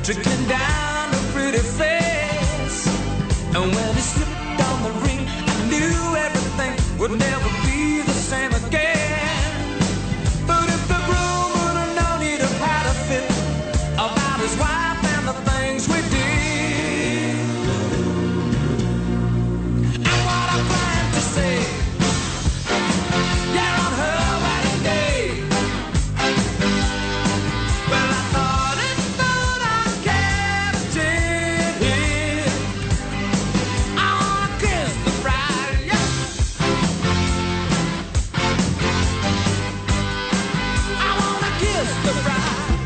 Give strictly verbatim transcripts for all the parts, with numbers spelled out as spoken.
trickling down a pretty face. And when he slipped on the ring, I knew everything would never be the same again. But if the groom would have known, he'd have had a fit about his wife and the things we did. And what I plan to say, yeah, on her wedding day. Well, I thought it thought I kept it. I wanna kiss the bride, yeah. I wanna kiss the bride.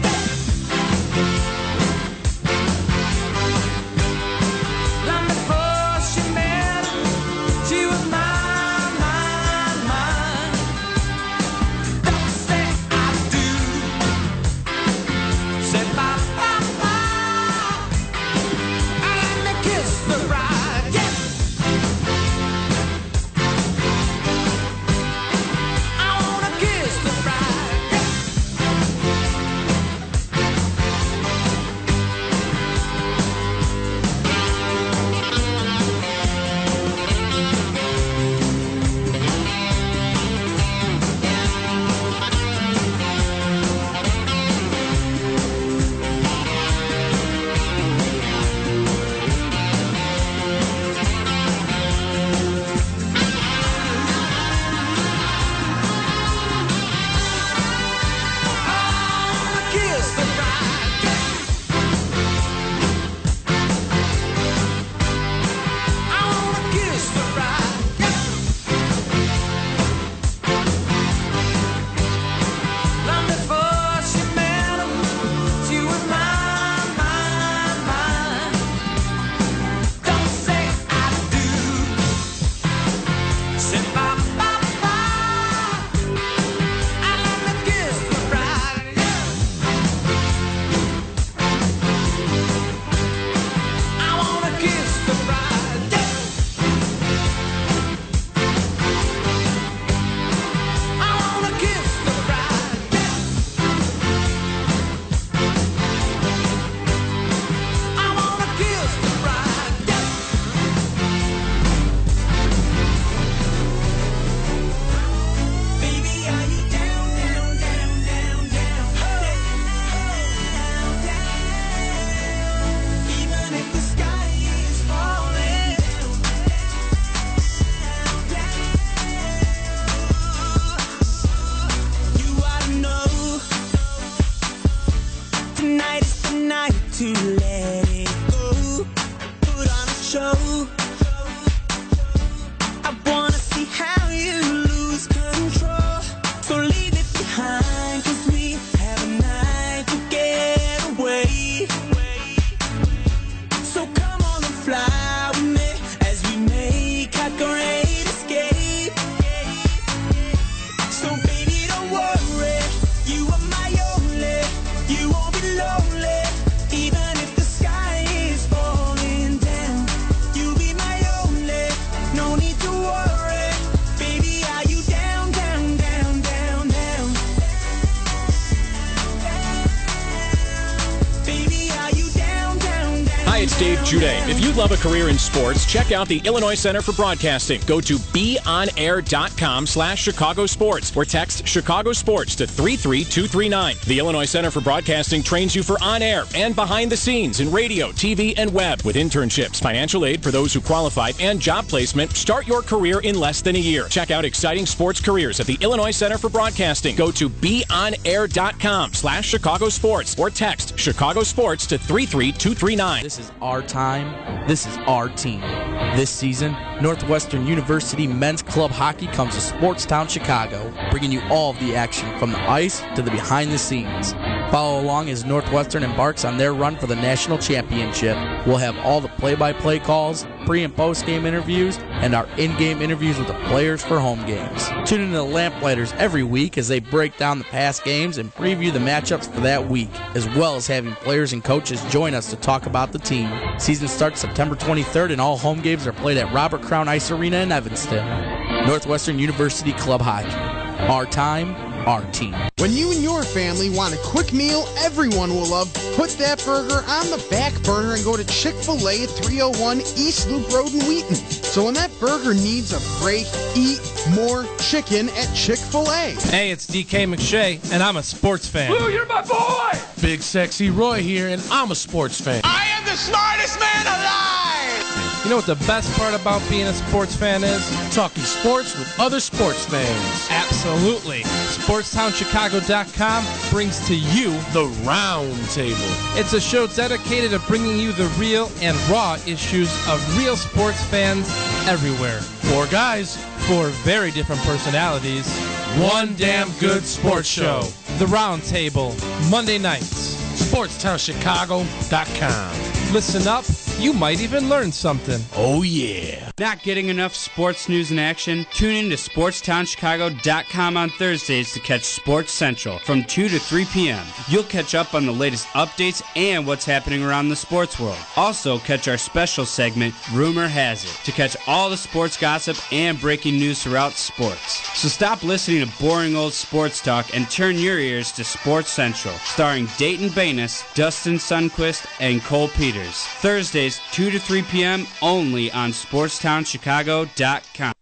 Long before she met him, she was mine, mine, mine. Don't say I do. Say bye, bye, bye. And let me kiss the bride, yeah. I wanna kiss the bride, yeah. I wanna kiss the bride, yeah. I wanna kiss the bride, yeah. Long before she met him, she was mine, mine, mine. Don't say I do. Say bye, bye, bye. And let me kiss the bride, yeah. I wanna kiss the bride, yeah. I wanna kiss the bride, yeah. I wanna kiss the bride, yeah. Baby, are you down, down, down, down, down, down, down? Even if the sky is falling down, you ought to know tonight is the night to let it go. Put on a show. I wanna see how you lose control. So leave it behind, 'cause we have a night to get away. So come on and fly with me as we make our great escape. So baby, don't worry, you are my only. You won't be lonely, even if the sky is falling down. You'll be my only, no need to worry. Baby, are you down, down, down, down, down? Baby, are you down, down, down? Hi, it's Dave down, Jude. down? If you love a career in sports, check out the Illinois Center for Broadcasting. Go to beonair.com slash Chicago Sports or text Chicago Sports to three three two three nine. The Illinois Center for Broadcasting trains you for on-air and behind the scenes in radio, T V, and web with internships, financial aid for those who qualify, and job placement. Start your career in less than a year. Check out exciting sports careers at the Illinois Center for Broadcasting. Go to beonair.com slash Chicago Sports or text Chicago Sports to three three two three nine. This is our time. This is our team. This season, Northwestern University Men's Club Hockey comes to Sportstown, Chicago, bringing you all of the action from the ice to the behind the scenes. Follow along as Northwestern embarks on their run for the national championship. We'll have all the play-by-play calls, pre- and post-game interviews, and our in-game interviews with the players for home games. Tune into the Lamplighters every week as they break down the past games and preview the matchups for that week, as well as having players and coaches join us to talk about the team. Season starts September twenty-third, and all home games are played at Robert Crown Ice Arena in Evanston. Northwestern University Club Hockey. Our time, our team. When you and your family want a quick meal everyone will love, put that burger on the back burner and go to Chick-fil-A at three oh one East Loop Road in Wheaton. So when that burger needs a break, eat more chicken at Chick-fil-A. Hey, it's D K McShay, and I'm a sports fan. Blue, you're my boy! Big Sexy Roy here, and I'm a sports fan. I am the smartest man alive! You know what the best part about being a sports fan is? Talking sports with other sports fans. Absolutely. Sports Town Chicago dot com brings to you The Round Table. It's a show dedicated to bringing you the real and raw issues of real sports fans everywhere. Four guys, Four very different personalities. one damn good sports show. The Round Table, Monday nights. Sports Town Chicago dot com. Listen up, you might even learn something. Oh, yeah. Not getting enough sports news and action? Tune in to Sports Town Chicago dot com on Thursdays to catch Sports Central from two to three p.m. You'll catch up on the latest updates and what's happening around the sports world. Also, catch our special segment, Rumor Has It, to catch all the sports gossip and breaking news throughout sports. So stop listening to boring old sports talk and turn your ears to Sports Central, starring Dayton Banis, Dustin Sundquist, and Cole Peters. Thursdays, two to three p.m. only on Sports Town Chicago dot com.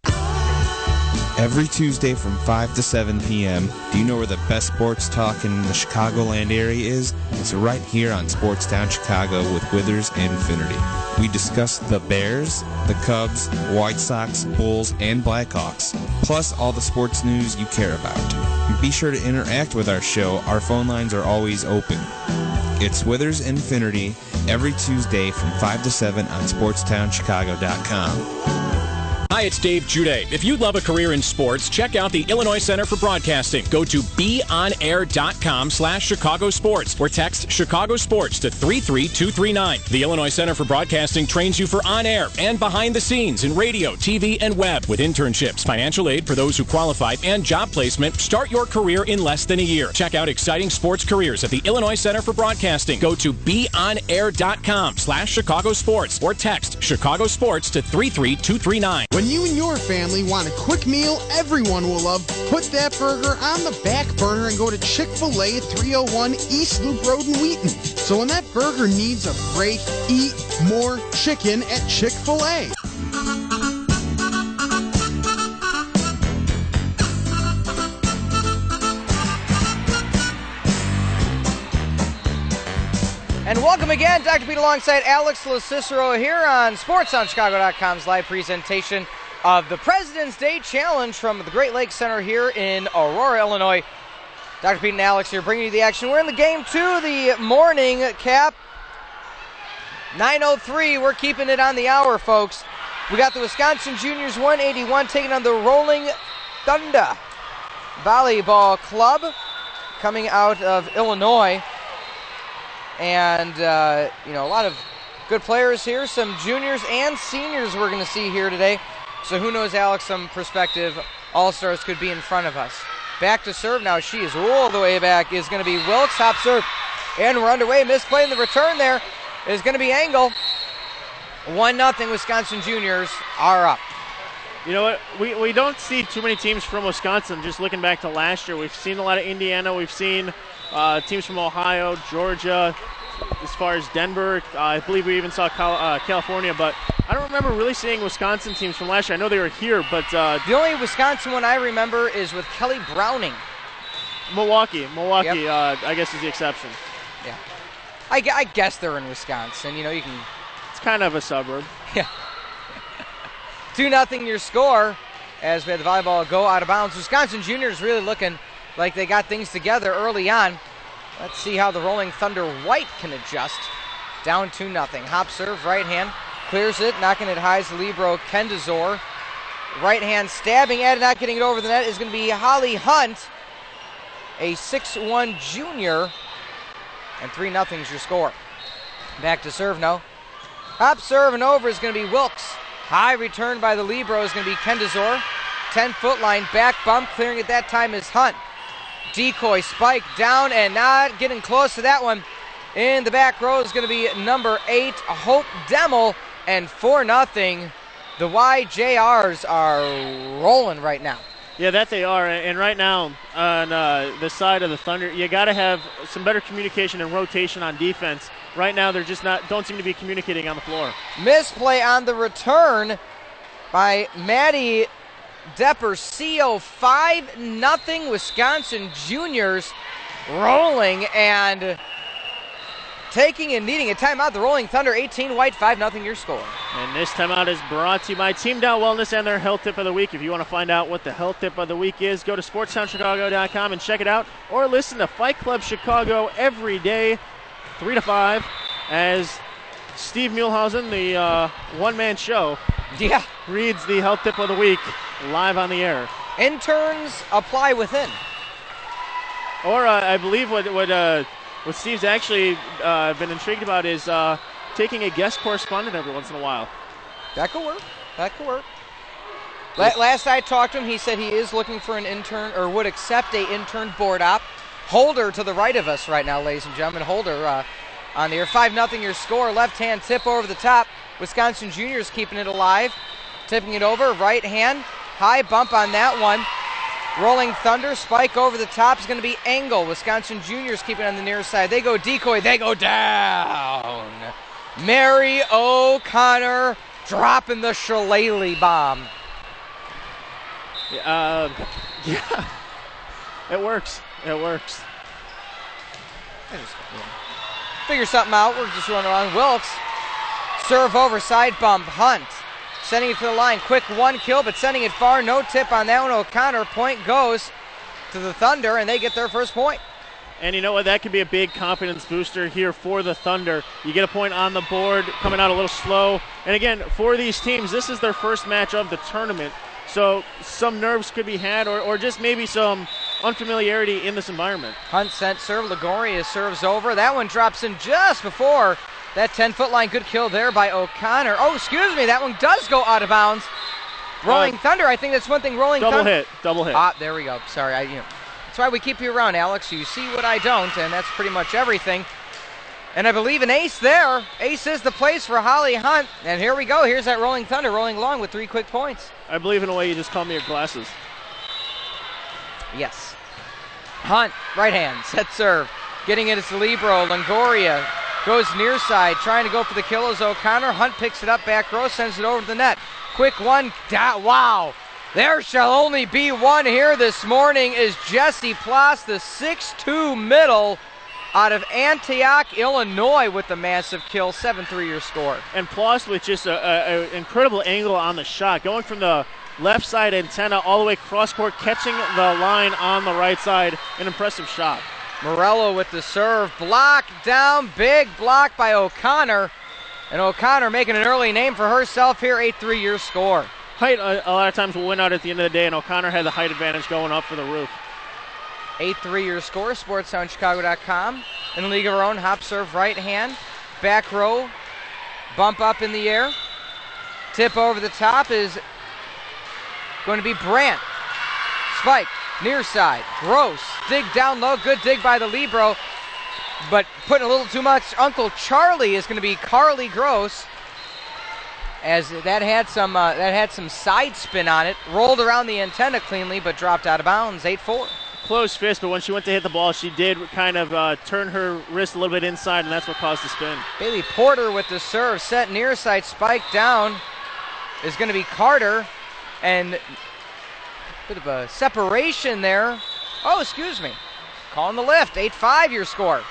Every Tuesday from five to seven p.m., do you know where the best sports talk in the Chicagoland area is? It's right here on Sports Town Chicago with Withers and Infinity. We discuss the Bears, the Cubs, White Sox, Bulls, and Blackhawks, plus all the sports news you care about. Be sure to interact with our show. Our phone lines are always open. It's Withers Infinity every Tuesday from five to seven on Sports Town Chicago dot com. Hi, it's Dave Jude. If you'd love a career in sports, check out the Illinois Center for Broadcasting. Go to be on air dot com slash Chicago Sports or text Chicago Sports to three three two three nine. The Illinois Center for Broadcasting trains you for on-air and behind the scenes in radio, T V, and web with internships, financial aid for those who qualify, and job placement. Start your career in less than a year. Check out exciting sports careers at the Illinois Center for Broadcasting. Go to be on air dot com slash Chicago Sports or text Chicago Sports to three three two three nine. When you and your family want a quick meal everyone will love, put that burger on the back burner and go to Chick-fil-A at three oh one East Loop Road in Wheaton. So when that burger needs a break, eat more chicken at Chick-fil-A. And welcome again, Doctor Pete alongside Alex LoCicero here on Sports on Chicago dot com's live presentation of the President's Day Challenge from the Great Lakes Center here in Aurora, Illinois. Doctor Pete and Alex here bringing you the action. We're in the game two, the morning cap. nine oh three, we're keeping it on the hour, folks. We got the Wisconsin Juniors one eighty-one taking on the Rolling Thunder Volleyball Club coming out of Illinois. And, uh, you know, a lot of good players here. Some juniors and seniors we're going to see here today. So who knows, Alex, some prospective all-stars could be in front of us. Back to serve now. She is all the way back. Is going to be Wilkes. Hop serve. And we're underway. Misplaying the return there is going to be Engel. one nothing Wisconsin Juniors are up. You know what? We, we don't see too many teams from Wisconsin. Just looking back to last year, we've seen a lot of Indiana. We've seen uh, teams from Ohio, Georgia, as far as Denver. Uh, I believe we even saw Cal- uh, California, but I don't remember really seeing Wisconsin teams from last year. I know they were here, but uh, the only Wisconsin one I remember is with Kelly Browning. Milwaukee. Milwaukee, Yep. uh, I guess, is the exception. Yeah, I, gu- I guess they're in Wisconsin. You know, you can. It's kind of a suburb. Yeah. two nothing your score as we had the volleyball go out of bounds. Wisconsin Juniors really looking like they got things together early on. Let's see how the Rolling Thunder White can adjust. Down two nothing. Hop serve, right hand. Clears it, knocking it high is Libro Kendazor. Right hand stabbing at it, not getting it over the net is going to be Holly Hunt, a six one junior. And three nothing is your score. Back to serve now. Hop serve and over is going to be Wilkes. High return by the Libro is going to be Kendazor. ten-foot line, back bump, clearing at that time is Hunt. Decoy spike down and not getting close to that one. In the back row is going to be number eight, Hope Demmel, and four nothing. The Y J Rs are rolling right now. Yeah, that they are. And right now, on uh, the side of the Thunder, you got to have some better communication and rotation on defense. Right now, they're just not, don't seem to be communicating on the floor. Misplay on the return by Maddie Depercio. five nothing Wisconsin Juniors rolling and taking and needing a timeout. The Rolling Thunder eighteen, White five nothing your score. And this timeout is brought to you by Team Dow Wellness and their health tip of the week. If you want to find out what the health tip of the week is, go to sports town chicago dot com and check it out, or listen to Fight Club Chicago every day, three to five, as Steve Muehlhausen, the uh, one-man show, yeah, reads the health tip of the week live on the air. Interns apply within. Or uh, I believe what what uh, what Steve's actually uh, been intrigued about is uh, taking a guest correspondent every once in a while. That could work. That could work. La- last I talked to him, he said he is looking for an intern, or would accept a intern board op. Holder to the right of us right now, ladies and gentlemen. Holder uh, on the air. five nothing your score. Left-hand tip over the top. Wisconsin Juniors keeping it alive. Tipping it over. Right hand. High bump on that one. Rolling Thunder, spike over the top is going to be Engel. Wisconsin Juniors keeping it on the near side. They go decoy, they go down. Mary O'Connor dropping the shillelagh bomb. Uh, yeah, it works. It works. Figure something out. We're just running around. Wilkes, serve over, side bump. Hunt sending it to the line. Quick one kill, but sending it far. No tip on that one. O'Connor. Point goes to the Thunder, and they get their first point. And you know what? That could be a big confidence booster here for the Thunder. You get a point on the board, coming out a little slow. And again, for these teams, this is their first match of the tournament. So some nerves could be had, or, or just maybe some unfamiliarity in this environment. Hunt sent serve. Lagoria serves over. That one drops in just before that ten-foot line. Good kill there by O'Connor. Oh, excuse me. That one does go out of bounds. Rolling uh, Thunder. I think that's one thing. Rolling double Thunder. Double hit. Double hit. Ah, there we go. Sorry. I, you know, that's why we keep you around, Alex. You see what I don't, and that's pretty much everything. And I believe an ace there. Ace is the place for Holly Hunt. And here we go. Here's that Rolling Thunder rolling along with three quick points. I believe in a way you just call me your glasses. Yes. Hunt, right hand, set serve. Getting it is Libro. Longoria goes near side, trying to go for the kill as O'Connor. Hunt picks it up, back row, sends it over to the net. Quick one. Da- wow. There shall only be one here this morning is Jesse Ploss, the six two middle out of Antioch, Illinois, with the massive kill. seven three your score. And Ploss with just an incredible angle on the shot, going from the left side antenna all the way cross court, catching the line on the right side. An impressive shot. Morello with the serve. Block down. Big block by O'Connor. And O'Connor making an early name for herself here. eight three your score. Height a, a lot of times will win out at the end of the day, and O'Connor had the height advantage going up for the roof. eight three your score. sports town chicago dot com. In the league of our own, hop serve right hand. Back row. Bump up in the air. Tip over the top is going to be Brandt. Spike. Near side. Gross. Dig down low. Good dig by the Libro. But putting a little too much. Uncle Charlie is going to be Carly Gross. As that had some uh, that had some side spin on it. Rolled around the antenna cleanly, but dropped out of bounds. eight four. Close fist, but when she went to hit the ball, she did kind of uh, turn her wrist a little bit inside, and that's what caused the spin. Bailey Porter with the serve. Set near side. Spike down is going to be Carter. And bit of a separation there. Oh, excuse me. Calling the lift. eight five your score.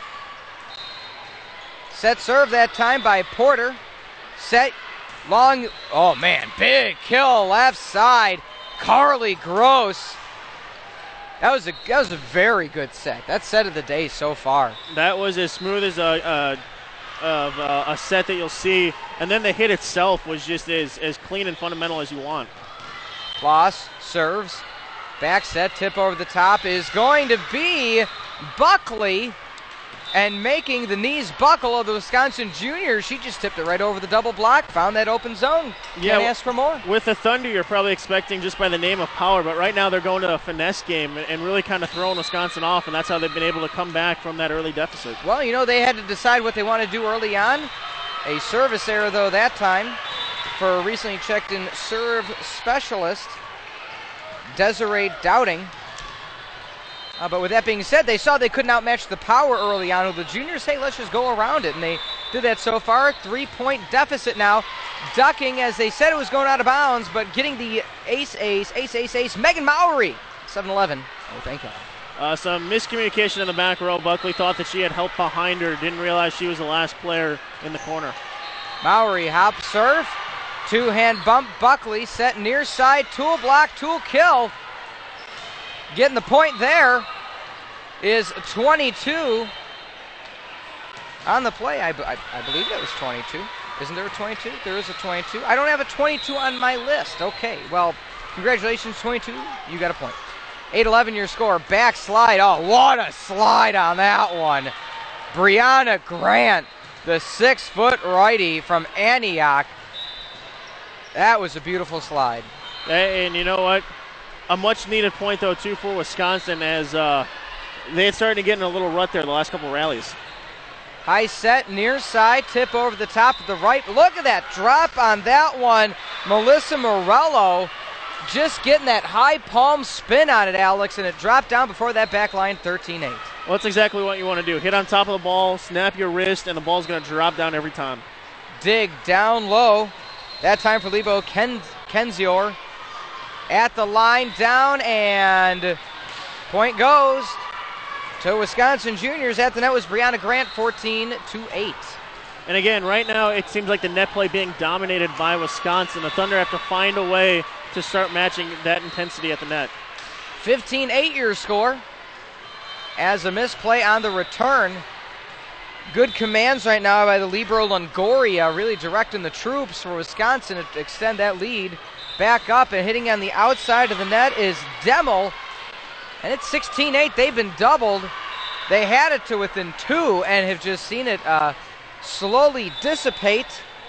Set serve that time by Porter. Set long. Oh, man. Big kill left side. Carly Gross. That was a that was a very good set. That set of the day so far. That was as smooth as a, a, of a, a set that you'll see. And then the hit itself was just as, as clean and fundamental as you want. Floss serves. Back set, tip over the top is going to be Buckley. And making the knees buckle of the Wisconsin Juniors. She just tipped it right over the double block. Found that open zone. Can't yeah, ask for more. With the Thunder, you're probably expecting just by the name of power. But right now they're going to a finesse game and really kind of throwing Wisconsin off. And that's how they've been able to come back from that early deficit. Well, you know, they had to decide what they want to do early on. A service error, though, that time for a recently checked-in serve specialist. Desiree Dowding. Uh, but with that being said, they saw they couldn't outmatch the power early on with the juniors. Hey, let's just go around it. And they did that so far. Three-point deficit now. Ducking as they said it was going out of bounds, but getting the ace, ace, ace, ace, ace. Megan Mowry, seven eleven. Oh, thank you. Uh, some miscommunication in the back row. Buckley thought that she had help behind her. Didn't realize she was the last player in the corner. Mowry, hop serve. Two-hand bump. Buckley set near side. Tool block, tool kill. Getting the point there is twenty-two on the play. I, I, I believe it was twenty-two. Isn't there a twenty-two? There is a twenty-two. I don't have a twenty-two on my list. Okay, well, congratulations, twenty-two. You got a point. eight eleven your score. Back slide. Oh, what a slide on that one. Brianna Grant, the six-foot righty from Antioch. That was a beautiful slide. And you know what? A much-needed point, though, too, for Wisconsin as uh, they had started to get in a little rut there the last couple rallies. High set, near side, tip over the top of the right. Look at that drop on that one. Melissa Morello just getting that high palm spin on it, Alex, and it dropped down before that back line, thirteen eight. Well, that's exactly what you want to do. Hit on top of the ball, snap your wrist, and the ball's going to drop down every time. Dig down low. That time for Lebo Ken- Kenzior. At the line, down, and point goes to Wisconsin Juniors. At the net was Brianna Grant, fourteen to eight. And again, right now it seems like the net play being dominated by Wisconsin. The Thunder have to find a way to start matching that intensity at the net. fifteen eight your score as a misplay on the return. Good commands right now by the libero Longoria, really directing the troops for Wisconsin to extend that lead. Back up and hitting on the outside of the net is Demmel. And it's sixteen eight. They've been doubled. They had it to within two and have just seen it uh, slowly dissipate.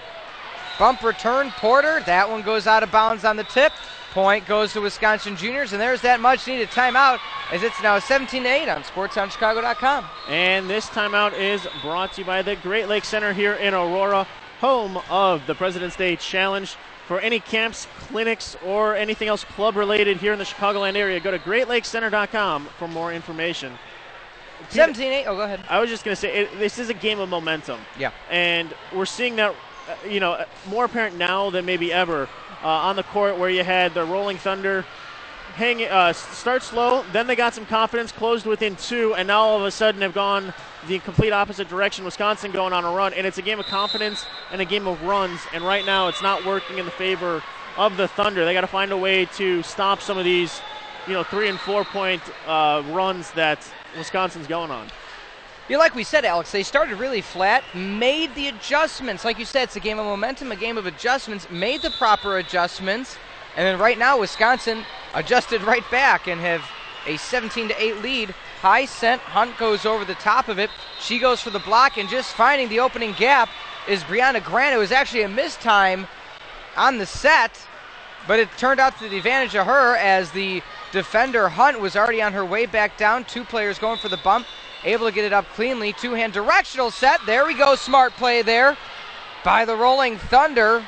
Bump return, Porter. That one goes out of bounds on the tip. Point goes to Wisconsin Juniors, and there's that much-needed timeout as it's now seventeen eight on sports town chicago dot com. And this timeout is brought to you by the Great Lakes Center here in Aurora, home of the President's Day Challenge. For any camps, clinics, or anything else club-related here in the Chicagoland area, go to great lakes center dot com for more information. seventeen eight. Oh, go ahead. I was just going to say, it, this is a game of momentum. Yeah. And we're seeing that, uh, you know, more apparent now than maybe ever uh, on the court where you had the Rolling Thunder hang, uh, start slow, then they got some confidence, closed within two, and now all of a sudden have gone the complete opposite direction. Wisconsin going on a run, and it's a game of confidence and a game of runs, and right now it's not working in the favor of the Thunder. They got to find a way to stop some of these, you know, three and four point uh, runs that Wisconsin's going on. Yeah, like we said, Alex, they started really flat, made the adjustments. Like you said, it's a game of momentum, a game of adjustments, made the proper adjustments, and then right now Wisconsin adjusted right back and have a seventeen to eight lead. High sent, Hunt goes over the top of it. She goes for the block, and just finding the opening gap is Brianna Grant. It was actually a missed time on the set, but it turned out to the advantage of her as the defender Hunt was already on her way back down. Two players going for the bump, able to get it up cleanly. Two-hand directional set. There we go. Smart play there by the Rolling Thunder.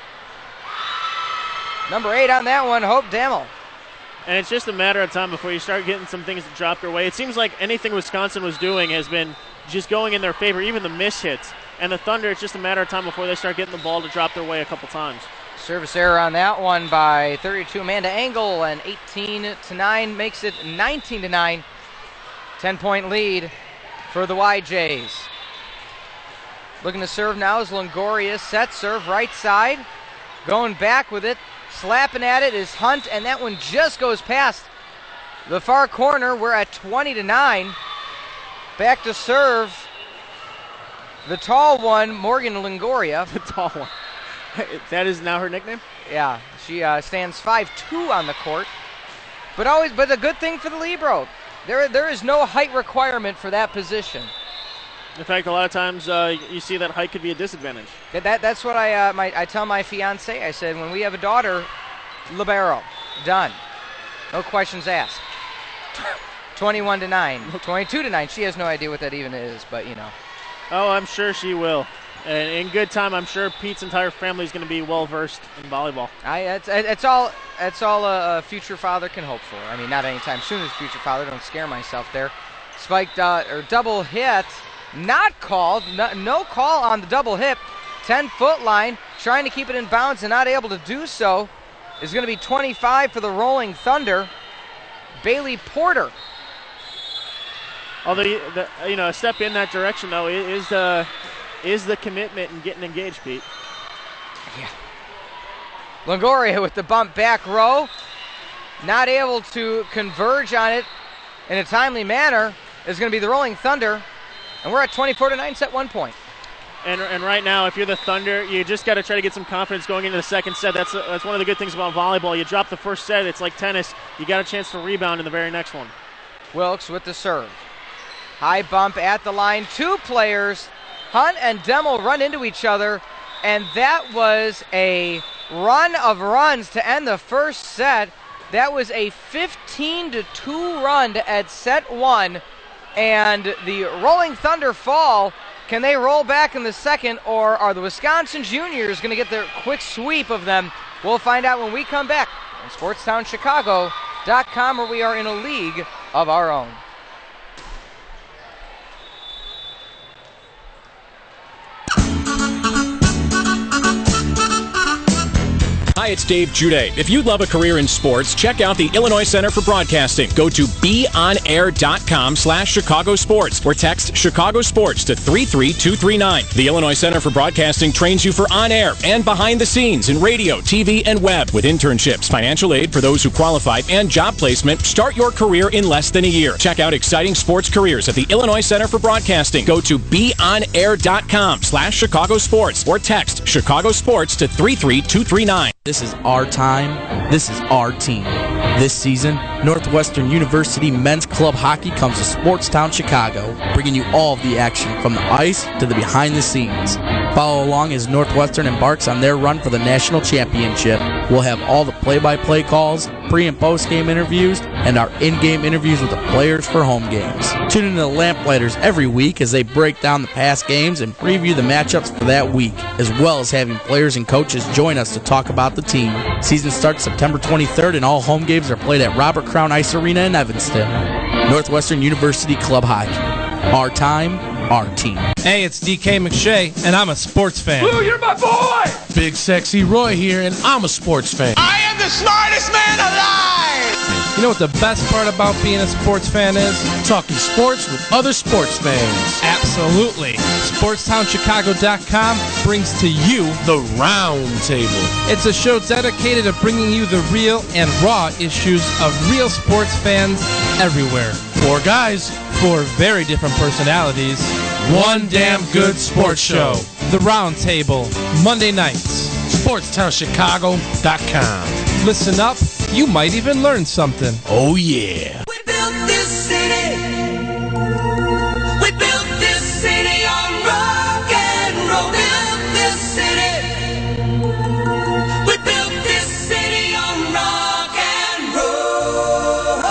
Number eight on that one, Hope Demmel. And it's just a matter of time before you start getting some things that drop their way. It seems like anything Wisconsin was doing has been just going in their favor, even the miss hits. And the Thunder, it's just a matter of time before they start getting the ball to drop their way a couple times. Service error on that one by thirty-two Amanda Engel, and eighteen to nine makes it nineteen to nine. ten-point lead for the Y Js. Looking to serve now is Longoria. Set serve right side. Going back with it. Slapping at it is Hunt, and that one just goes past the far corner. We're at twenty to nine. Back to serve the tall one, Morgan Longoria. The tall one. That is now her nickname? Yeah, she uh, stands five two on the court. But always, but a good thing for the libero. There, there is no height requirement for that position. In fact, a lot of times uh, you see that height could be a disadvantage. That, that that's what I uh, my I tell my fiance. I said, when we have a daughter, libero, done, no questions asked. twenty-one to nine, twenty-two to nine. She has no idea what that even is, but you know. Oh, I'm sure she will. And in good time, I'm sure Pete's entire family is going to be well versed in volleyball. I, it's, it's all it's all a, a future father can hope for. I mean, not anytime soon as future father. Don't scare myself there. Spiked uh, or double hit, not called. No, no call on the double hit. ten-foot line, trying to keep it in bounds and not able to do so. Is going to be twenty-five for the Rolling Thunder. Bailey Porter. Although the, you know, a step in that direction though is the is the commitment and getting engaged, Pete. Yeah. Longoria with the bump back row, not able to converge on it in a timely manner. Is going to be the Rolling Thunder, and we're at twenty-four to nine, set one point. And, and right now, if you're the Thunder, you just got to try to get some confidence going into the second set. That's that's one of the good things about volleyball. You drop the first set, it's like tennis. You got a chance to rebound in the very next one. Wilkes with the serve. High bump at the line. Two players, Hunt and Demmel, run into each other, and that was a run of runs to end the first set. That was a fifteen to two run to end set one, and the Rolling Thunder fall. Can they roll back in the second, or are the Wisconsin Juniors going to get their quick sweep of them? We'll find out when we come back on Sportstown Chicago dot com, where we are in a league of our own. Hi, it's Dave Jude. If you'd love a career in sports, check out the Illinois Center for Broadcasting. Go to be on air dot com slash Chicago Sports or text Chicago Sports to three three two three nine. The Illinois Center for Broadcasting trains you for on-air and behind-the-scenes in radio, T V, and web with internships, financial aid for those who qualify, and job placement. Start your career in less than a year. Check out exciting sports careers at the Illinois Center for Broadcasting. Go to be on air dot com slash Chicago Sports or text Chicago Sports to three three two three nine. This is our time. This is our team. This season, Northwestern University Men's Club Hockey comes to Sportstown Chicago, bringing you all of the action from the ice to the behind the scenes. Follow along as Northwestern embarks on their run for the national championship. We'll have all the play-by-play calls, pre- and post-game interviews, and our in-game interviews with the players for home games. Tune in to the Lamplighters every week as they break down the past games and preview the matchups for that week, as well as having players and coaches join us to talk about the team. Season starts September twenty-third, and all home games are played at Robert Crown Ice Arena in Evanston. Northwestern University Club Hockey. Our time, our team. Hey, it's D K McShay, and I'm a sports fan. Lou, you're my boy! Big Sexy Roy here, and I'm a sports fan. I am the smartest man alive! You know what the best part about being a sports fan is? Talking sports with other sports fans. Absolutely. Sportstown Chicago dot com brings to you The Round Table. It's a show dedicated to bringing you the real and raw issues of real sports fans everywhere. Four guys, Four very different personalities. one damn good sports show. The Round Table, Monday nights. Sportstown Chicago dot com. Listen up, you might even learn something. Oh, yeah. We built this city. We built this city on rock and roll. Built this city. We built this city on rock and roll.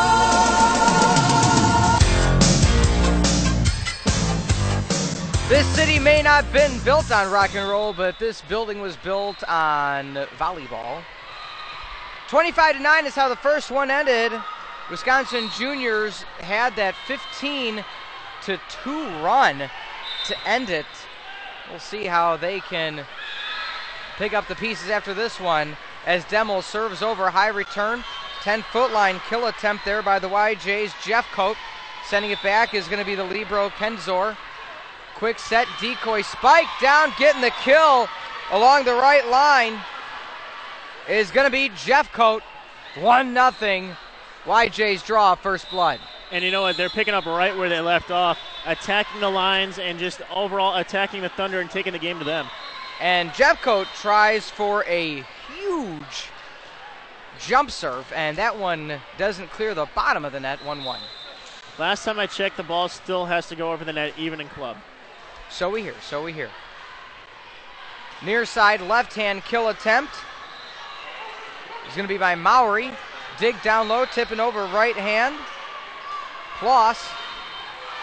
This city may not have been built on rock and roll, but this building was built on volleyball. twenty-five to nine is how the first one ended. Wisconsin Juniors had that fifteen to two run to end it. We'll see how they can pick up the pieces after this one as Demmel serves over, high return. ten-foot line kill attempt there by the Y J's. Jeffcoat sending it back is going to be the libero Kenzor. Quick set decoy spike down, getting the kill along the right line is going to be Jeffcoat. one nothing. Y J's draw first blood. And you know what? They're picking up right where they left off, attacking the lines and just overall attacking the Thunder and taking the game to them. And Jeffcoat tries for a huge jump serve, and that one doesn't clear the bottom of the net. one one. Last time I checked, the ball still has to go over the net, even in club. So we hear, so we hear. Near side left-hand kill attempt is going to be by Mowry. Dig down low, tipping over right hand. Ploss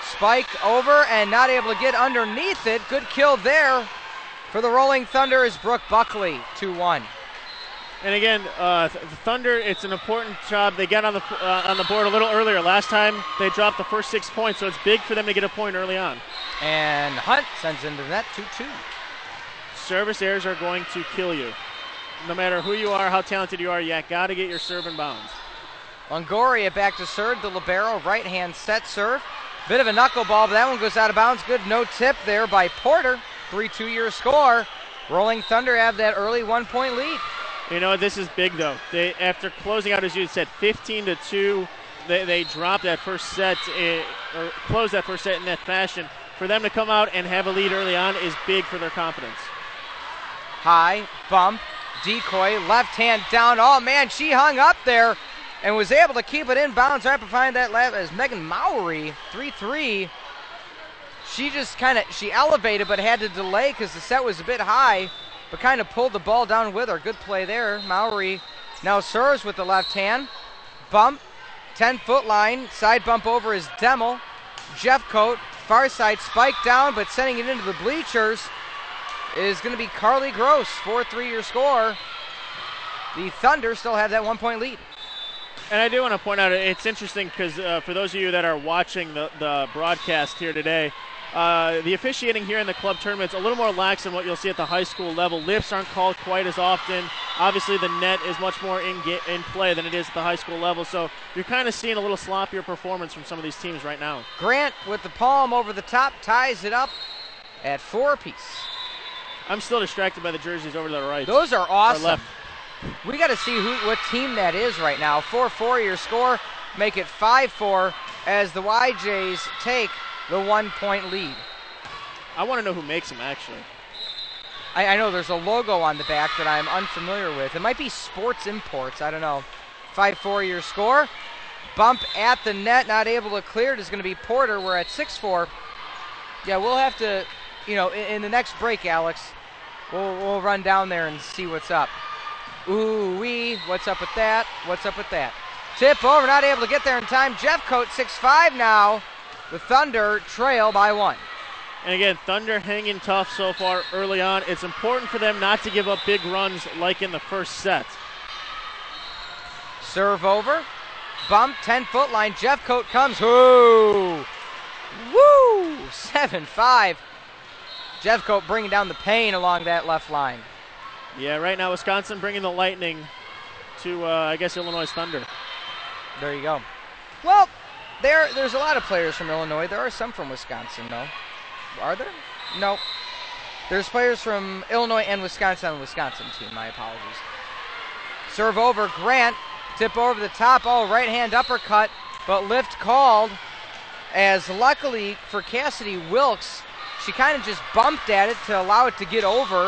Spiked over and not able to get underneath it. Good kill there for the Rolling Thunder is Brooke Buckley, two one. And again, uh, the Thunder, it's an important job. They got on the uh, on the board a little earlier. Last time they dropped the first six points, so it's big for them to get a point early on. And Hunt sends into the net, two two. Service errors are going to kill you. No matter who you are, how talented you are, you got to get your serve in bounds. Longoria back to serve. The libero, right-hand set serve. Bit of a knuckleball, but that one goes out of bounds. Good no tip there by Porter. three two your score. Rolling Thunder have that early one-point lead. You know, this is big, though. They, after closing out, as you said, fifteen to two, they, they dropped that first set, uh, or closed that first set in that fashion. For them to come out and have a lead early on is big for their confidence. High, bump, decoy, left hand down. Oh, man, she hung up there and was able to keep it in bounds right behind that left as Megan Mowry, three three. She just kind of, she elevated but had to delay because the set was a bit high, but kind of pulled the ball down with her. Good play there. Mowry now serves with the left hand. Bump, ten-foot line. Side bump over is Demmel. Jeffcoat, far side spike down, but sending it into the bleachers is going to be Carly Gross. four three your score. The Thunder still have that one-point lead. And I do want to point out, it's interesting because uh, for those of you that are watching the, the broadcast here today, uh, the officiating here in the club tournament is a little more lax than what you'll see at the high school level. Lifts aren't called quite as often. Obviously, the net is much more in, get, in play than it is at the high school level, so you're kind of seeing a little sloppier performance from some of these teams right now. Grant with the palm over the top ties it up at four apiece. I'm still distracted by the jerseys over to the right. Those are awesome. Or left. We got to see who, what team that is right now. four four your score. Make it five four as the Y Js take the one-point lead. I want to know who makes them, actually. I, I know there's a logo on the back that I'm unfamiliar with. It might be Sports Imports. I don't know. five four your score. Bump at the net, not able to clear it is going to be Porter. We're at six four. Yeah, we'll have to, you know, in, in the next break, Alex, we'll, we'll run down there and see what's up. Ooh wee, what's up with that? What's up with that? Tip over, not able to get there in time. Jeffcoat six five now. The Thunder trail by one. And again, Thunder hanging tough so far early on. It's important for them not to give up big runs like in the first set. Serve over. Bump, ten-foot line. Jeffcoat comes. Woo! Woo! seven five. Jeffcoat bringing down the pain along that left line. Yeah, right now Wisconsin bringing the lightning to, uh, I guess, Illinois Thunder. There you go. Well, there, there's a lot of players from Illinois. There are some from Wisconsin, though. Are there? No. There's players from Illinois and Wisconsin on the Wisconsin team. My apologies. Serve over, Grant. Tip over the top. Oh, right hand uppercut, but lift called. As luckily for Cassidy Wilkes, she kind of just bumped at it to allow it to get over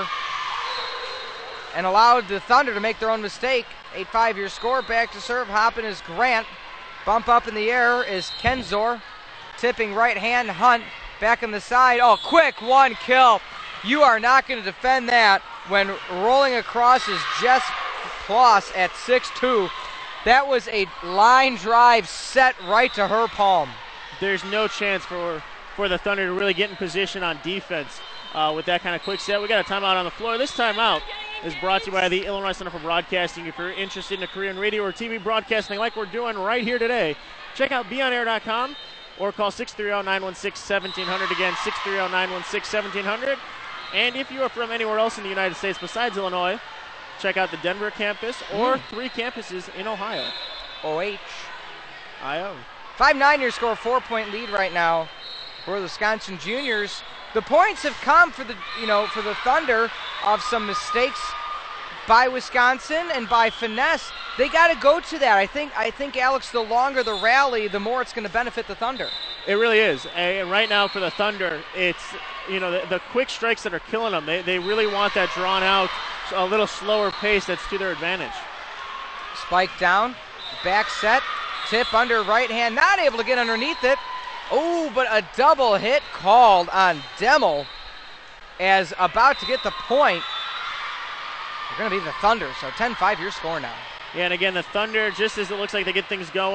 and allowed the Thunder to make their own mistake. eight five your score. Back to serve. Hopping is Grant. Bump up in the air is Kenzor. Tipping right hand, Hunt. Back on the side. Oh, quick one kill. You are not going to defend that when rolling across is Jess Ploss at six two. That was a line drive set right to her palm. There's no chance for, for the Thunder to really get in position on defense uh, with that kind of quick set. We got a timeout on the floor. This timeout is brought to you by the Illinois Center for Broadcasting. If you're interested in a career in radio or T V broadcasting like we're doing right here today, check out be on air dot com or call six three zero, nine one six, one seven zero zero. Again, six three zero, nine one six, one seven zero zero. And if you are from anywhere else in the United States besides Illinois, check out the Denver campus or mm. three campuses in Ohio. O H. I O. five nine your score, four-point lead right now for the Wisconsin Juniors. The points have come for the, you know, for the Thunder of some mistakes by Wisconsin and by finesse. They got to go to that. I think, I think, Alex, the longer the rally, the more it's going to benefit the Thunder. It really is. And right now for the Thunder, it's, you know, the, the quick strikes that are killing them. They, they really want that drawn out, a little slower pace that's to their advantage. Spike down, back set, tip under right hand, not able to get underneath it. Oh, but a double hit called on Demmel as about to get the point. They're going to be the Thunder, so ten five your score now. Yeah, and again, the Thunder, just as it looks like they get things going,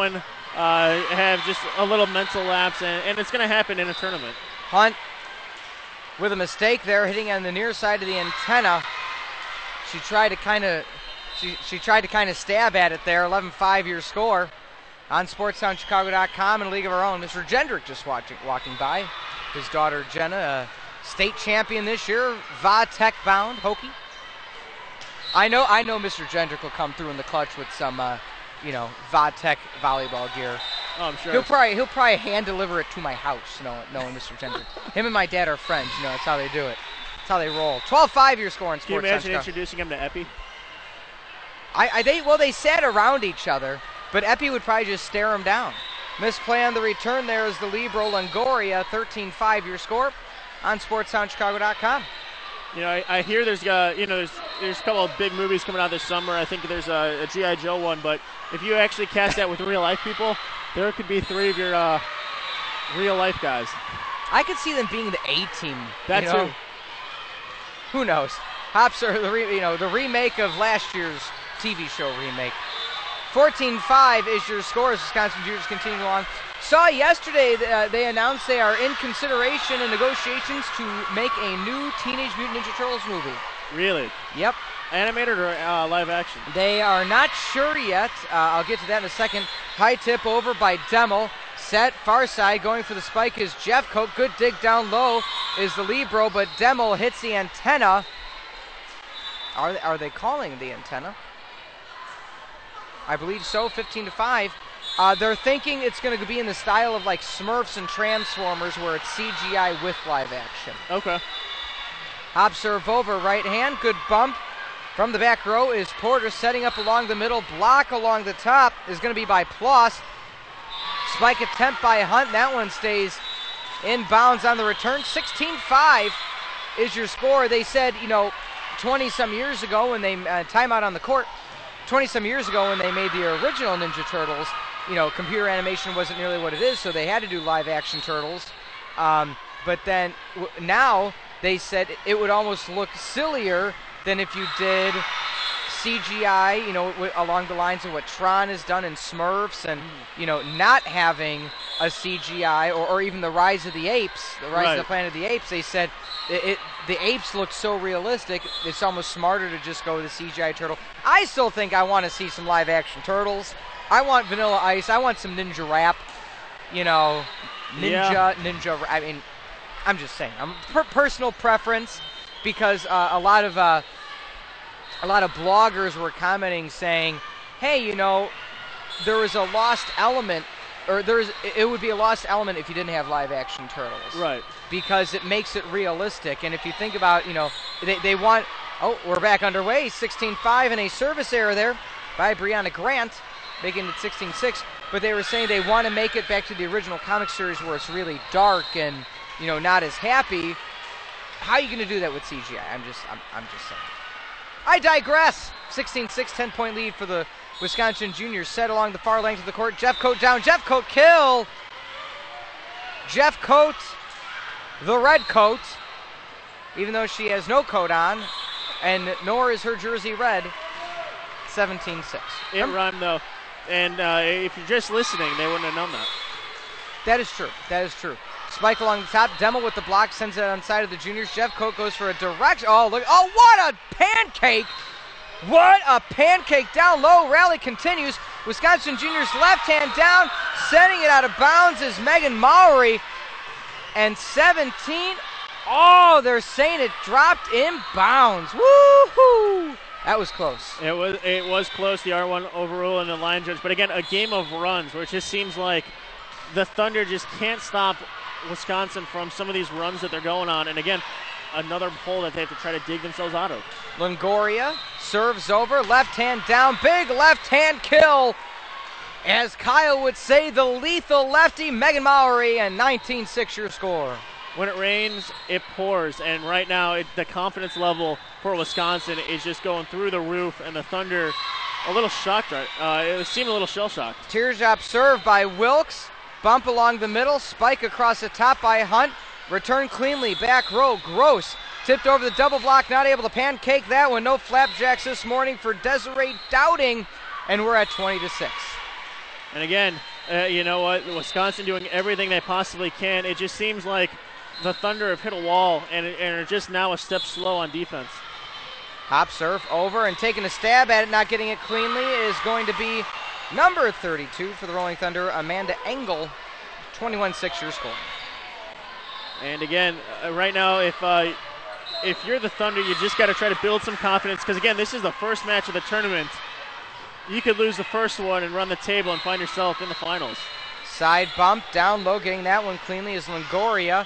uh, have just a little mental lapse, and, and it's going to happen in a tournament. Hunt with a mistake there, hitting on the near side of the antenna. She tried to kind of she, she tried to kind of stab at it there. eleven five your score on sports town chicago dot com and a league of our own. Mister Jendrick just watching, walking by. His daughter Jenna, a state champion this year, Va Tech bound, Hokie. I know I know Mister Jendrick will come through in the clutch with some uh, you know, Va Tech volleyball gear. Oh, I'm sure. He'll probably he'll probably hand deliver it to my house, you know, knowing Mister Jendrick. Him and my dad are friends, you know, that's how they do it. That's how they roll. twelve five your score in Can you sports. imagine introducing him to Epi? I, I they well they sat around each other, but Epi would probably just stare him down. Misplay on the return there is the Libro Longoria, thirteen five your score on sports town chicago dot com. You know, I, I hear there's uh, you know there's there's a couple of big movies coming out this summer. I think there's a, a G I Joe one, but if you actually cast that with real life people, there could be three of your uh, real life guys. I could see them being the A team. That's you know? who. Who knows? Hops are the re, you know the remake of last year's T V show remake. fourteen five is your score as Wisconsin Juniors continue on. Saw yesterday uh, they announced they are in consideration and negotiations to make a new Teenage Mutant Ninja Turtles movie. Really? Yep. Animated or uh, live action? They are not sure yet. Uh, I'll get to that in a second. High tip over by Demmel. Set far side going for the spike is Jeffcoat. Good dig down low is the Libro, but Demmel hits the antenna. Are they, are they calling the antenna? I believe so. fifteen to five. Uh, they're thinking it's going to be in the style of like Smurfs and Transformers, where it's C G I with live action. Okay. Hop serve over right hand. Good bump. From the back row is Porter setting up along the middle. Block along the top is going to be by Ploss. Spike attempt by Hunt. That one stays in bounds on the return. sixteen five is your score. They said, you know, twenty-some years ago when they, uh, timeout on the court, twenty-some years ago when they made the original Ninja Turtles, you know, computer animation wasn't nearly what it is, so they had to do live action Turtles. Um, but then w- now they said it would almost look sillier than if you did C G I, you know, w- along the lines of what Tron has done in Smurfs, and, you know, not having a C G I, or, or even the Rise of the Apes, the Rise Right. of the Planet of the Apes. They said it, it the apes look so realistic, it's almost smarter to just go with a C G I turtle. I still think I want to see some live action turtles. I want Vanilla Ice. I want some Ninja Rap. You know, Ninja, Yeah. Ninja. I mean, I'm just saying. I'm per- personal preference, because uh, a lot of uh, a lot of bloggers were commenting saying, "Hey, you know, there was a lost element, or there's it would be a lost element if you didn't have live action turtles." Right. Because it makes it realistic. And if you think about, you know, they, they want, oh, we're back underway, sixteen five, and a service error there by Brianna Grant, making it sixteen six. But they were saying they want to make it back to the original comic series where it's really dark and, you know, not as happy. How are you going to do that with C G I? I'm just, I'm, I'm just saying. I digress. sixteen six, ten-point lead for the Wisconsin Juniors, set along the far length of the court. Jeffcoat down. Jeffcoat kill. Jeffcoat, the red coat, even though she has no coat on, and nor is her jersey red. seventeen six. It rhymed, though. And uh, if you're just listening, they wouldn't have known that. That is true. That is true. Spike along the top. Demmel with the block sends it on side of the Juniors. Jeffcoat goes for a direct. Oh, look. Oh, what a pancake. What a pancake down low. Rally continues. Wisconsin Juniors left hand down. Sending it out of bounds is Megan Mowry. And seventeen. Oh, they're saying it dropped in bounds. Woo-hoo. That was close. It was it was close, the R one overruling the line judge. But again, a game of runs where it just seems like the Thunder just can't stop Wisconsin from some of these runs that they're going on. And again, another hole that they have to try to dig themselves out of. Longoria serves over, left hand down, big left hand kill. As Kyle would say, the lethal lefty, Megan Mowry, and nineteen six your score. When it rains, it pours, and right now it, the confidence level for Wisconsin is just going through the roof, and the Thunder a little shocked. Right? Uh, it seemed a little shell-shocked. Teardrop serve by Wilkes, bump along the middle, spike across the top by Hunt, return cleanly, back row, Gross, tipped over the double block, not able to pancake that one. No flapjacks this morning for Desiree Dowding, and we're at twenty to six. And again, Uh, you know what? Wisconsin doing everything they possibly can. It just seems like the Thunder have hit a wall and, and are just now a step slow on defense. Hop serve over and taking a stab at it, not getting it cleanly, is going to be number thirty-two for the Rolling Thunder, Amanda Engel. twenty-one six your score. And again, uh, right now, if uh, if you're the Thunder, you just got to try to build some confidence because, again, this is the first match of the tournament. You could lose the first one and run the table and find yourself in the finals. Side bump, down low, getting that one cleanly is Longoria.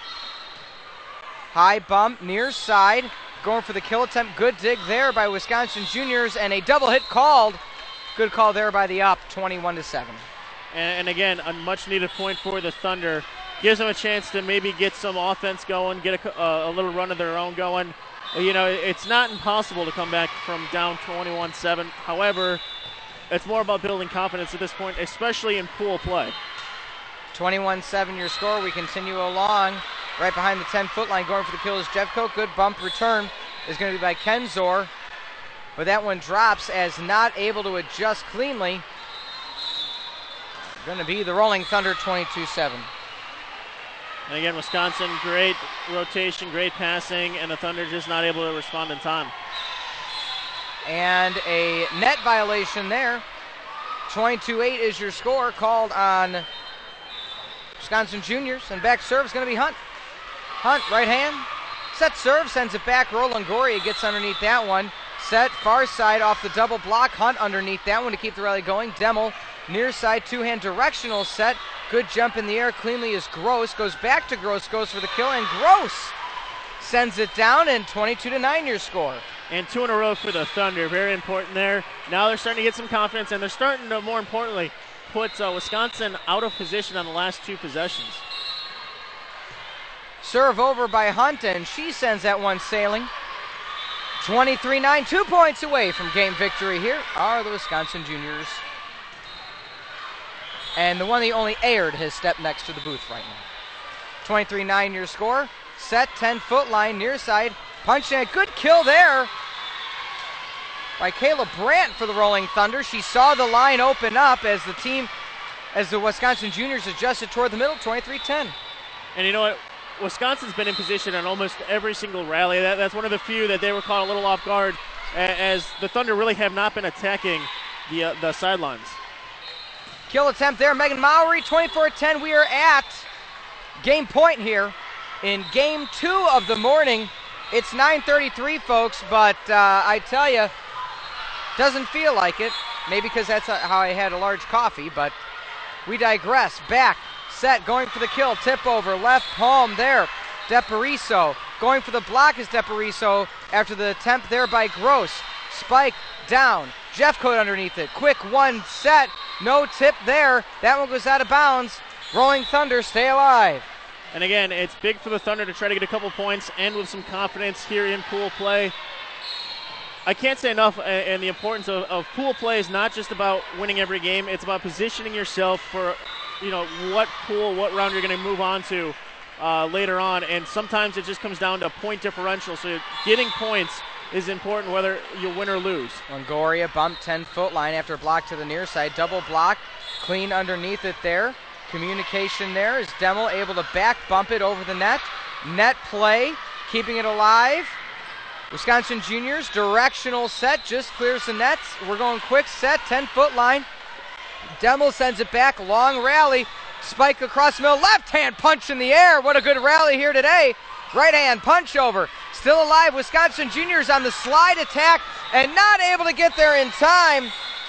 High bump, near side, going for the kill attempt. Good dig there by Wisconsin Juniors, and a double hit called. Good call there by the up, twenty-one to seven. And, and again, a much-needed point for the Thunder. Gives them a chance to maybe get some offense going, get a, uh, a little run of their own going. You know, it's not impossible to come back from down twenty-one seven. However, it's more about building confidence at this point, especially in pool play. twenty-one seven your score. We continue along. Right behind the ten-foot line, going for the kill is Jeffcoat. Good bump return is going to be by Kenzor. But that one drops as not able to adjust cleanly. Going to be the Rolling Thunder twenty-two seven. And again, Wisconsin, great rotation, great passing, and the Thunder just not able to respond in time. And a net violation there. twenty-two eight is your score, called on Wisconsin Juniors. And back serve is going to be Hunt. Hunt, right hand. Set serve, sends it back. Roland Longoria gets underneath that one. Set, far side off the double block. Hunt underneath that one to keep the rally going. Demmel, near side, two-hand directional set. Good jump in the air, cleanly is Gross. Goes back to Gross, goes for the kill, and Gross sends it down, and twenty-two to nine your score. And two in a row for the Thunder, very important there. Now they're starting to get some confidence, and they're starting to, more importantly, put uh, Wisconsin out of position on the last two possessions. Serve over by Hunt, and she sends that one sailing. twenty-three nine, two points away from game victory here are the Wisconsin Juniors. And the one that only aired has stepped next to the booth right now. twenty-three nine your score. Set, ten-foot line, near side. Punching a good kill there by Kayla Brandt for the Rolling Thunder. She saw the line open up as the team, as the Wisconsin Juniors adjusted toward the middle, twenty-three ten. And you know what? Wisconsin's been in position on almost every single rally. That, that's one of the few that they were caught a little off guard, as the Thunder really have not been attacking the uh, the sidelines. Kill attempt there, Megan Mowry, twenty-four ten. We are at game point here in game two of the morning. It's nine thirty-three, folks, but uh, I tell you, doesn't feel like it. Maybe because that's how I had a large coffee, but we digress. Back, set, going for the kill, tip over, left palm there. Depariso going for the block is Depariso after the attempt there by Gross. Spike down, Jeffcoat underneath it. Quick one set, no tip there. That one goes out of bounds. Rolling Thunder stay alive. And again, it's big for the Thunder to try to get a couple points and with some confidence here in pool play. I can't say enough, and the importance of, of pool play is not just about winning every game. It's about positioning yourself for, you know, what pool, what round you're going to move on to uh, later on. And sometimes it just comes down to point differential. So getting points is important whether you win or lose. Longoria bumped ten-foot line after a block to the near side. Double block, clean underneath it there. Communication there is Demmel able to back bump it over the net. Net play, keeping it alive. Wisconsin Juniors, directional set, just clears the nets. We're going quick set, ten-foot line. Demmel sends it back, long rally. Spike across the middle, left-hand punch in the air. What a good rally here today. Right-hand punch over. Still alive, Wisconsin Juniors on the slide attack and not able to get there in time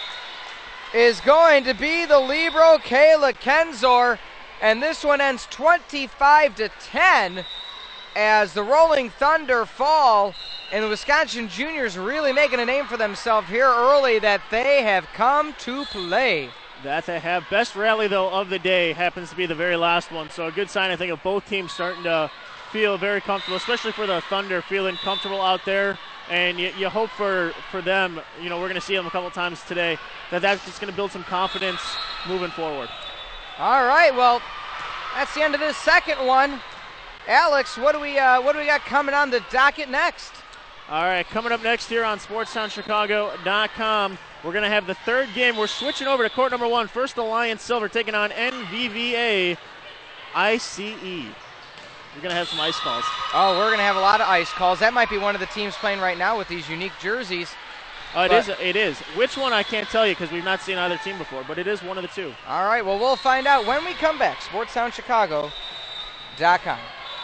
is going to be the libero Kayla Kenzor, and this one ends twenty-five to ten as the Rolling Thunder fall, and the Wisconsin Juniors really making a name for themselves here early that they have come to play. That they have. Best rally, though, of the day happens to be the very last one, so a good sign, I think, of both teams starting to feel very comfortable, especially for the Thunder, feeling comfortable out there. And you, you hope for, for them, you know, we're going to see them a couple times today, that that's just going to build some confidence moving forward. All right, well, that's the end of this second one. Alex, what do we uh, what do we got coming on the docket next? All right, coming up next here on Sports Town Chicago dot com, We're going to have the third game. We're switching over to court number one. First Alliance Silver taking on N V V A I C E. We're going to have some ice calls. Oh, we're going to have a lot of ice calls. That might be one of the teams playing right now with these unique jerseys. Uh, it is. It is. Which one I can't tell you because we've not seen either team before, but it is one of the two. All right, well, we'll find out when we come back. sports town chicago dot com.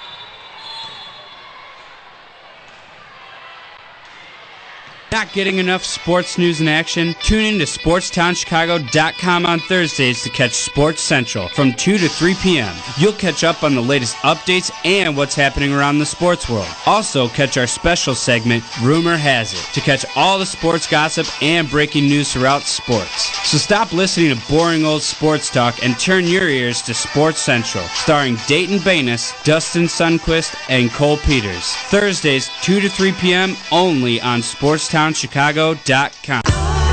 Not getting enough sports news and action? Tune in to sports town chicago dot com on Thursdays to catch Sports Central from two to three p.m. You'll catch up on the latest updates and what's happening around the sports world. Also, catch our special segment, Rumor Has It, to catch all the sports gossip and breaking news throughout sports. So stop listening to boring old sports talk and turn your ears to Sports Central, starring Dayton Banis, Dustin Sundquist, and Cole Peters. Thursdays, two to three p.m. only on sports town chicago dot com.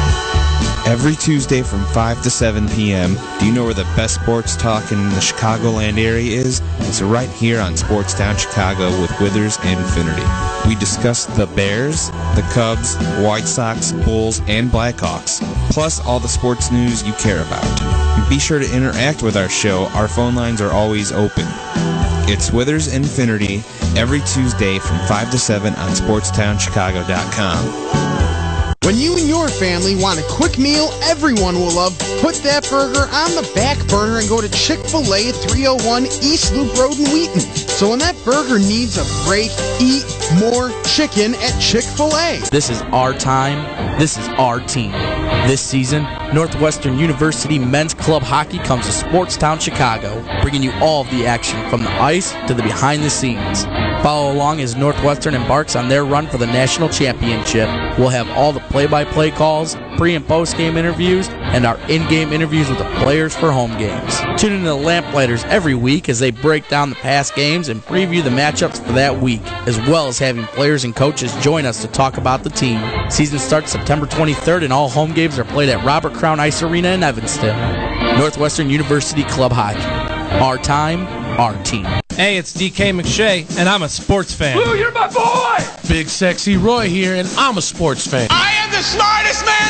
Every Tuesday from five to seven p.m., do you know where the best sports talk in the Chicagoland area is? It's right here on Sportstown Chicago with Withers and Finnerty. We discuss the Bears, the Cubs, White Sox, Bulls, and Blackhawks, plus all the sports news you care about. Be sure to interact with our show. Our phone lines are always open. It's Withers and Finnerty every Tuesday from five to seven on sportstown chicago dot com. When you and your family want a quick meal everyone will love, put that burger on the back burner and go to Chick-fil-A at three oh one East Loop Road in Wheaton. So when that burger needs a break, eat more chicken at Chick-fil-A. This is our time. This is our team. This season, Northwestern University Men's Club Hockey comes to Sportstown Chicago, bringing you all of the action from the ice to the behind the scenes. Follow along as Northwestern embarks on their run for the national championship. We'll have all the play-by-play calls, pre- and post-game interviews, and our in-game interviews with the players for home games. Tune in to the Lamplighters every week as they break down the past games and preview the matchups for that week, as well as having players and coaches join us to talk about the team. Season starts September twenty-third, and all home games are played at Robert Crown Ice Arena in Evanston. Northwestern University Club Hockey. Our time, our team. Hey, it's D K McShay, and I'm a sports fan. Blue, you're my boy! Big Sexy Roy here, and I'm a sports fan. I am the smartest man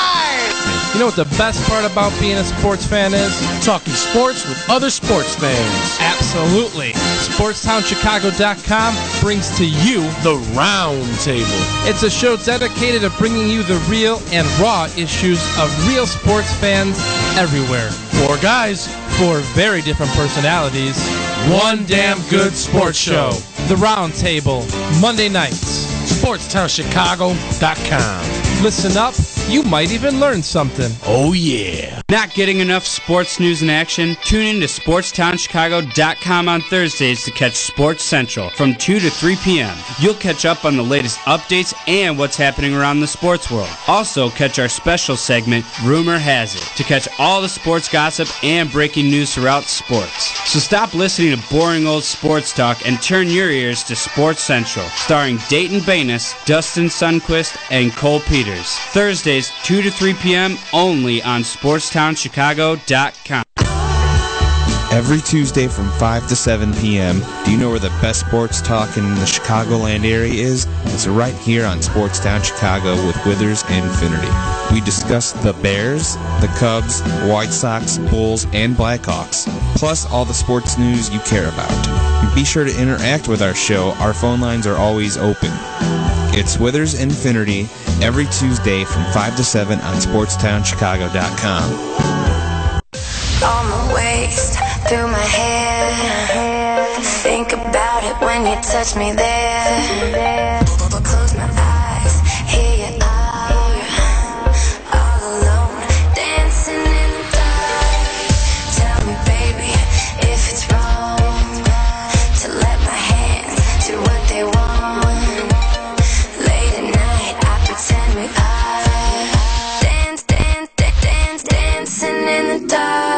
alive! You know what the best part about being a sports fan is? Talking sports with other sports fans. Absolutely. sports town chicago dot com brings to you The Round Table. It's a show dedicated to bringing you the real and raw issues of real sports fans everywhere. Four guys, four very different personalities. One damn good sports show. The Round Table, Monday nights. sports town chicago dot com. Listen up, you might even learn something. Oh yeah. Not getting enough sports news and action? Tune in to sports town chicago dot com on Thursdays to catch Sports Central from two to three p.m. You'll catch up on the latest updates and what's happening around the sports world. Also, catch our special segment, Rumor Has It, to catch all the sports gossip and breaking news throughout sports. So stop listening to boring old sports talk and turn your ears to Sports Central, starring Dayton Banis, Dustin Sundquist, and Cole Peters. Thursdays, two to three p.m. only on sports town chicago dot com. Every Tuesday from five to seven p.m., do you know where the best sports talk in the Chicagoland area is? It's right here on Sportstown Chicago with Withers and Finnerty. We discuss the Bears, the Cubs, White Sox, Bulls, and Blackhawks, plus all the sports news you care about. Be sure to interact with our show. Our phone lines are always open. It's Withers and Finnerty every Tuesday from five to seven on sportstown chicago dot com. On my waist, through my hair, think about it when you touch me there. Close my eyes, here you are, all alone, dancing in the dark. Tell me, baby, if it's wrong to let my hands do what they want. Late at night, I pretend we are dance, dance, dance, dance, dancing in the dark.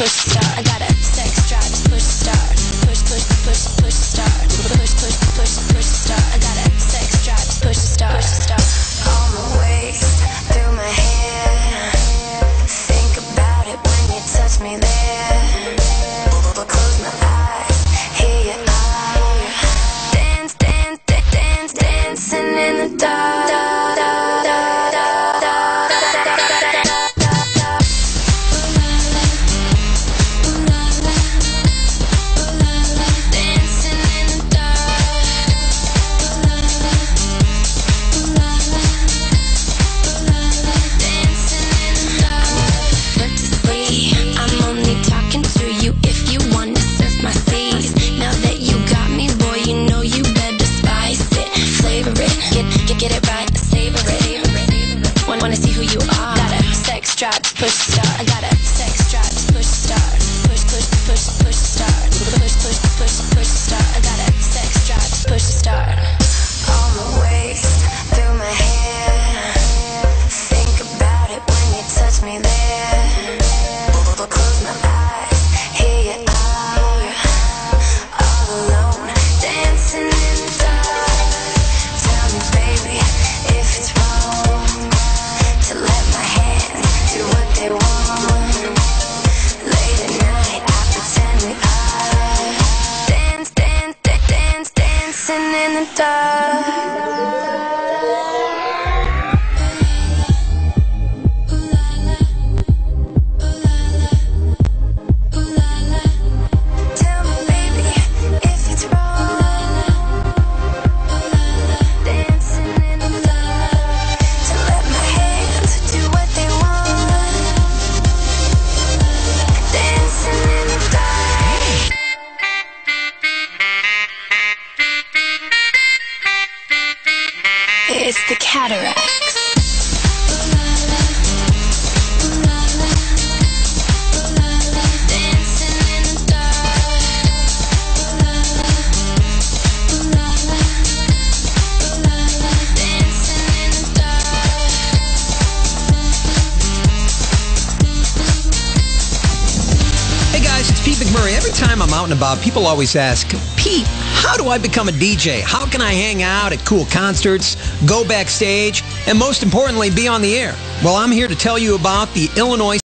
push start. I got a sex drive to push start. Push, push, push, push start. Push, push, push, push start. I got a sex drive to push start. Push start. On my waist, through my hair. Think about it when you touch me there. Close my eyes, here you are. Dance, dance, dance, dance, dancing in the dark. Drive to push start. I got a sex drive to push start. Push, push, push, push start. Push, push, push, push start. I got a sex drive to push start. On my waist, through my hair. Think about it when you touch me there. Close my eyes, here you are. All alone, dancing in the dark. Tell me, baby, if it's wrong to let my hands do what they want. Late at night, I pretend we are. Dance, dance, dance, dance, dancing in the dark. Tell me, baby, if it's wrong. Dancing in the dark. To let my hands do what they want. Dancing in the dark. It's the Cataracts. Dancing in the dark. Dancing in the dark. Hey guys, it's Pete McMurray. Every time I'm out and about, people always ask, Pete, how do I become a D J? How can I hang out at cool concerts, go backstage, and most importantly, be on the air? Well, I'm here to tell you about the Illinois